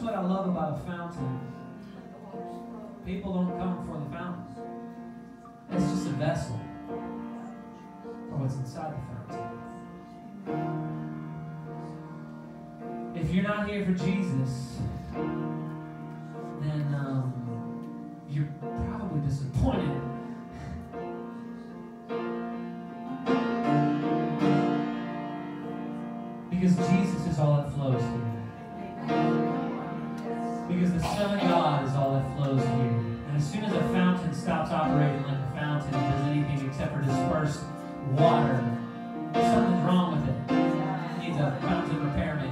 what I love about a fountain. People don't come for the fountain. It's just a vessel for what's inside the fountain. If you're not here for Jesus, then you're probably disappointed. Because Jesus is all that flows here. Because the Son of God is all that flows here. And as soon as a fountain stops operating like a fountain and does anything except for disperse water, something's wrong with it. It needs a fountain repairman.